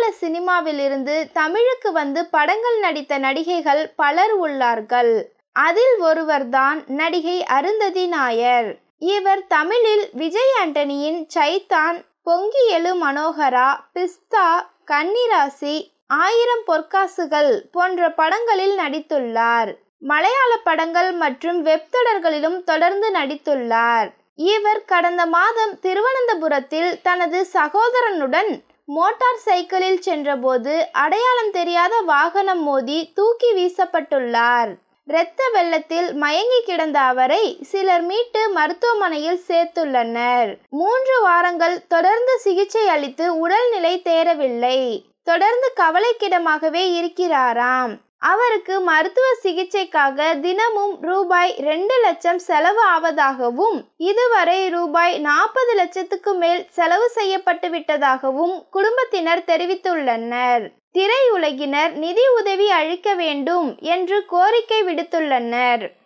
சினிமாவிலிருந்து தமிழுக்கு வந்து படங்கள் நடித்த நடிகைகள் பலர் உள்ளார்கள். அதில் ஒருவர்தான் நடிகை அருந்ததி நாயர். இவர் தமிழில் விஜய் ஆண்டனியின் சைத்தான், பொங்கி எழு மனோகரா, பிஸ்தா, கன்னிராசி, 1000 பொற்காசுகள் போன்ற படங்களில் நடித்துள்ளார். மலையாள படங்கள் மற்றும் வெப் தொடர்களிலும் தொடர்ந்து நடித்துள்ளார். இவர் கடந்த மாதம் திருவனந்தபுரத்தில் தனது சகோதரனுடன் மோட்டார் சைக்கிளில் சென்றபோது அடையாளம் தெரியாத வாகனம் மோதி தூக்கி வீசப்பட்டுள்ளார். இரத்த வெள்ளத்தில் மயங்கி கிடந்த அவரை சிலர் மீட்டு மருத்துவமனையில் சேர்த்துள்ளனர். 3 வாரங்கள் தொடர்ந்து சிகிச்சை அளித்து உடல்நிலை தேறவில்லை. தொடர்ந்து கவலைக்கிடமாகவே இருக்கிறாராம். அவருக்கு மருத்துவ சிகிச்சைக்காக தினமும் ரூபாய் 2 லட்சம் செலவு ஆவதாகவும் இதுவரை ரூபாய் 40 லட்சத்துக்கு மேல் செலவு செய்யப்பட்டு விட்டதாகவும் குடும்பத்தினர் தெரிவித்துள்ளனர். திரையுலகினர் நிதி உதவி அளிக்க வேண்டும் என்று கோரிக்கை விடுத்துள்ளனர்.